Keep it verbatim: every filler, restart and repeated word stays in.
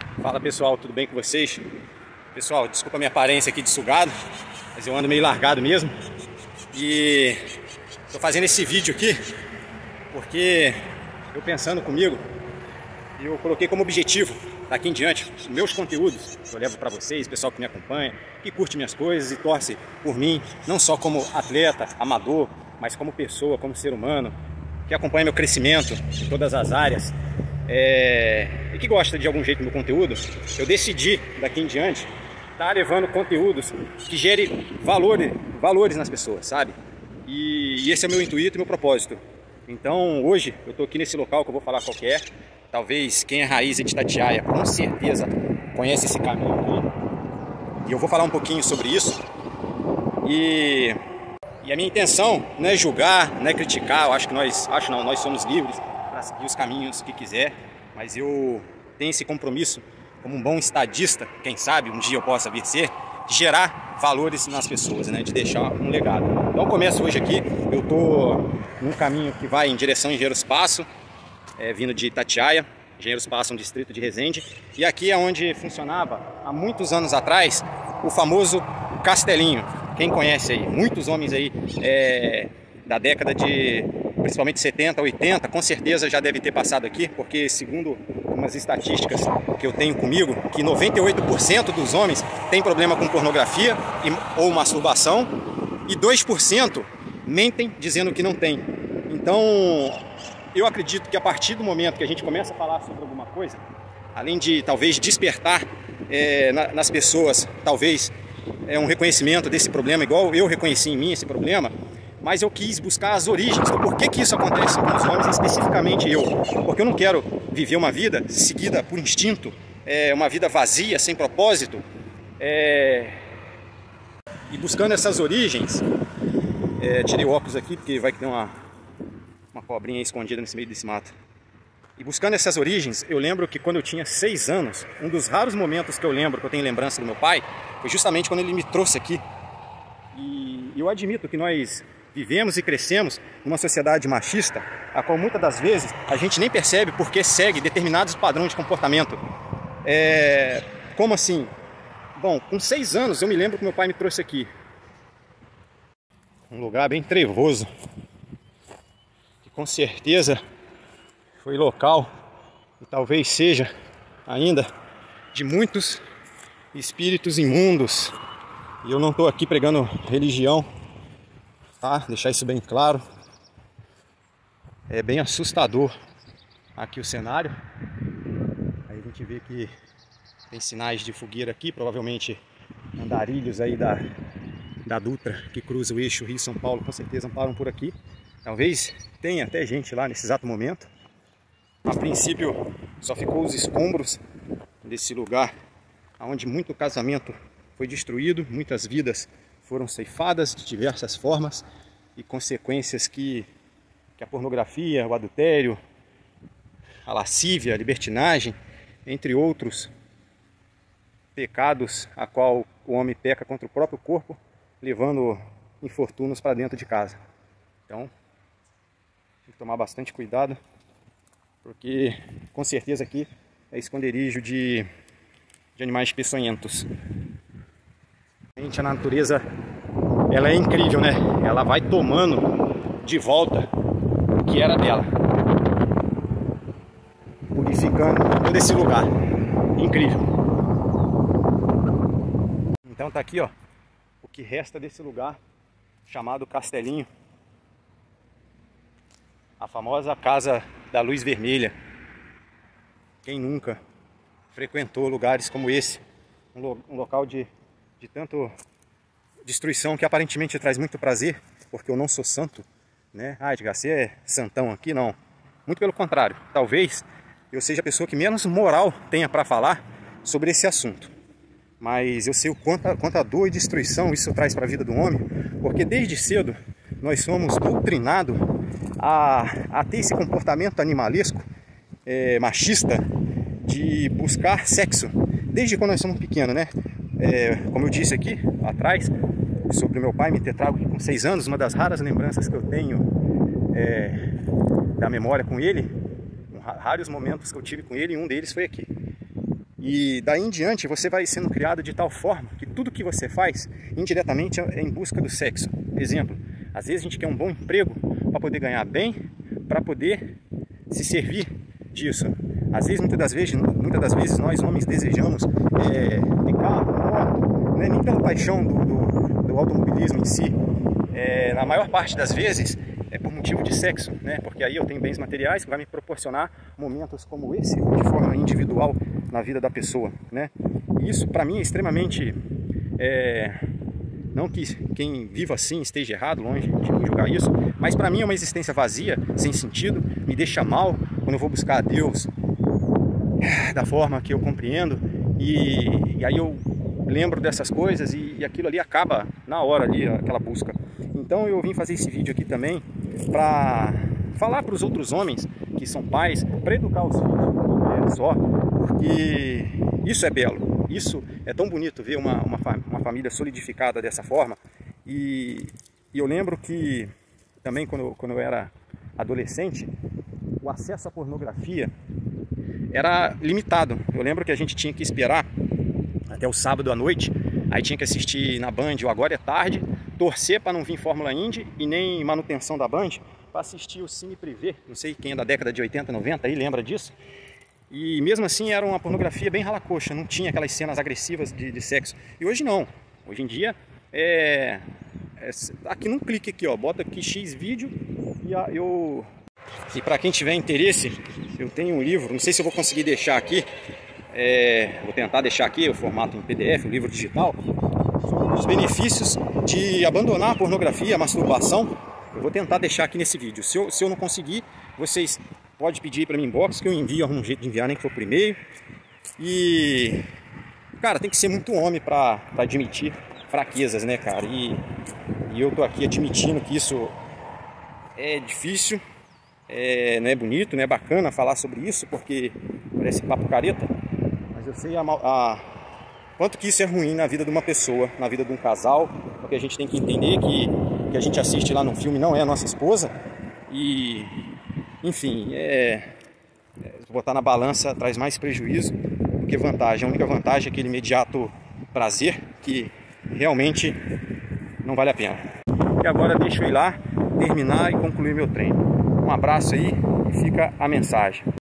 Fala pessoal, tudo bem com vocês? Pessoal, desculpa a minha aparência aqui de sugado, mas eu ando meio largado mesmo. E tô fazendo esse vídeo aqui porque eu pensando comigo, eu coloquei como objetivo daqui em diante os meus conteúdos que eu levo para vocês, pessoal que me acompanha, que curte minhas coisas e torce por mim, não só como atleta, amador, mas como pessoa, como ser humano, que acompanha meu crescimento em todas as áreas. É, e que gosta de algum jeito do meu conteúdo. Eu decidi daqui em diante estar levando conteúdos que gerem valores, valores nas pessoas, sabe? E, e esse é o meu intuito e meu propósito. Então hoje eu estou aqui nesse local que eu vou falar qual que é. Talvez quem é raiz de Itatiaia com certeza conhece esse caminho aqui. E eu vou falar um pouquinho sobre isso. E, e a minha intenção não é julgar, não é criticar. Eu acho que nós, acho não, nós somos livres para seguir os caminhos que quiser, mas eu tenho esse compromisso como um bom estadista, quem sabe um dia eu possa vir ser, de gerar valores nas pessoas, né? De deixar um legado. Então eu começo hoje aqui, eu estou num caminho que vai em direção a Engenheiros Passo, é, vindo de Itatiaia. Engenheiros Passo é um distrito de Resende, e aqui é onde funcionava há muitos anos atrás o famoso Castelinho. Quem conhece aí, muitos homens aí é, da década de principalmente setenta, oitenta, com certeza já deve ter passado aqui, porque segundo umas estatísticas que eu tenho comigo, que noventa e oito por cento dos homens têm problema com pornografia e, ou masturbação, e dois por cento mentem dizendo que não tem. Então, eu acredito que a partir do momento que a gente começa a falar sobre alguma coisa, além de talvez despertar é, na, nas pessoas, talvez é um reconhecimento desse problema, igual eu reconheci em mim esse problema, mas eu quis buscar as origens do porquê que isso acontece com os homens, especificamente eu. Porque eu não quero viver uma vida seguida por instinto, é, uma vida vazia, sem propósito. É... E buscando essas origens, é, tirei o óculos aqui porque vai que tem uma, uma cobrinha escondida nesse meio desse mato. E buscando essas origens, eu lembro que quando eu tinha seis anos, um dos raros momentos que eu lembro, que eu tenho lembrança do meu pai, foi justamente quando ele me trouxe aqui. E eu admito que nós vivemos e crescemos numa sociedade machista, a qual muitas das vezes a gente nem percebe porque segue determinados padrões de comportamento. É... Como assim? Bom, com seis anos eu me lembro que meu pai me trouxe aqui. Um lugar bem trevoso, que com certeza foi local, e talvez seja ainda, de muitos espíritos imundos. E eu não estou aqui pregando religião, tá? Deixar isso bem claro. É bem assustador aqui o cenário. Aí a gente vê que tem sinais de fogueira aqui, provavelmente andarilhos aí da, da Dutra, que cruza o eixo Rio-São Paulo, com certeza param por aqui. Talvez tenha até gente lá nesse exato momento. A princípio só ficou os escombros desse lugar, onde muito casamento foi destruído, muitas vidas foram ceifadas de diversas formas, e consequências que, que a pornografia, o adultério, a lascívia, a libertinagem, entre outros pecados a qual o homem peca contra o próprio corpo, levando infortúnios para dentro de casa. Então, tem que tomar bastante cuidado, porque com certeza aqui é esconderijo de, de animais peçonhentos. A natureza, ela é incrível, né? Ela vai tomando de volta o que era dela, purificando todo esse lugar. Incrível. Então tá aqui, ó, o que resta desse lugar chamado Castelinho, a famosa Casa da Luz Vermelha. Quem nunca frequentou lugares como esse, um, lo um local de de tanto destruição que aparentemente traz muito prazer, porque eu não sou santo, né? Ah, Edgar, você é santão aqui? Não. Muito pelo contrário. Talvez eu seja a pessoa que menos moral tenha para falar sobre esse assunto. Mas eu sei o quanto, quanto a dor e destruição isso traz para a vida do homem, porque desde cedo nós somos doutrinados a, a ter esse comportamento animalesco, é, machista, de buscar sexo, desde quando nós somos pequenos, né? É, como eu disse aqui atrás, sobre meu pai me ter trago com seis anos, uma das raras lembranças que eu tenho é, da memória com ele, raros momentos que eu tive com ele, e um deles foi aqui. E daí em diante você vai sendo criado de tal forma que tudo que você faz indiretamente é em busca do sexo. Exemplo, às vezes a gente quer um bom emprego para poder ganhar bem, para poder se servir disso. Às vezes, muitas das vezes, muitas das vezes nós homens desejamos é, ter carro, moto, né? Nem pela paixão do, do, do automobilismo em si. É, na maior parte das vezes é por motivo de sexo, né? Porque aí eu tenho bens materiais que vai me proporcionar momentos como esse, de forma individual na vida da pessoa, né? E isso para mim é extremamente... É, não que quem vive assim esteja errado, longe de mim julgar isso, mas para mim é uma existência vazia, sem sentido, me deixa mal quando eu vou buscar a Deus da forma que eu compreendo, e, e aí eu lembro dessas coisas e, e aquilo ali acaba na hora ali, aquela busca. Então eu vim fazer esse vídeo aqui também para falar para os outros homens que são pais, para educar os filhos, mulheres só, porque isso é belo, isso é tão bonito ver uma, uma, uma família solidificada dessa forma. E, e eu lembro que também quando eu, quando eu era adolescente, o acesso à pornografia era limitado. Eu lembro que a gente tinha que esperar até o sábado à noite, aí tinha que assistir na Band o Agora é Tarde, torcer para não vir Fórmula Indy e nem manutenção da Band, para assistir o Cine Privé, não sei quem é da década de oitenta, noventa aí lembra disso. E mesmo assim era uma pornografia bem rala-coxa, não tinha aquelas cenas agressivas de, de sexo. E hoje não, hoje em dia é, é aqui num clique aqui, ó, bota aqui X vídeo e a, eu... E para quem tiver interesse, eu tenho um livro, não sei se eu vou conseguir deixar aqui, é, vou tentar deixar aqui o formato em P D F, o livro digital, sobre os benefícios de abandonar a pornografia, a masturbação. Eu vou tentar deixar aqui nesse vídeo. Se eu, se eu não conseguir, vocês podem pedir para mim inbox, que eu envio, arrumo um jeito de enviar, nem que for por e-mail. E, cara, tem que ser muito homem para admitir fraquezas, né, cara? E, e eu tô aqui admitindo que isso é difícil. É, não é bonito, não é bacana falar sobre isso, porque parece papo careta, mas eu sei a, a, quanto que isso é ruim na vida de uma pessoa, na vida de um casal, porque a gente tem que entender que que a gente assiste lá no filme não é a nossa esposa, e enfim, é, é, botar na balança traz mais prejuízo do que vantagem. A única vantagem é aquele imediato prazer que realmente não vale a pena. E agora deixa eu ir lá, terminar e concluir meu treino. Um abraço aí e fica a mensagem.